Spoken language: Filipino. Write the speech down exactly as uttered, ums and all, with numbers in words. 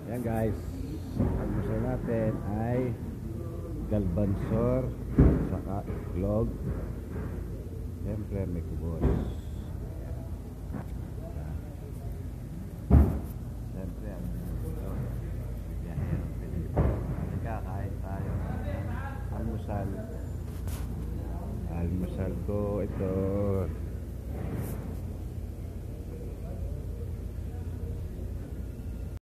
Yan guys, almusal natin ay galbansor saka itlog. Siyempre may kubos. Siyempre ang ito biyahero Pilipino. Halika, kain tayo. Almusal. Almusal ko ito